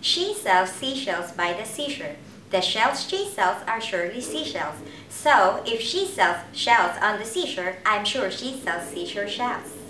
She sells seashells by the seashore. The shells she sells are surely seashells. So, if she sells shells on the seashore, I'm sure she sells seashore shells.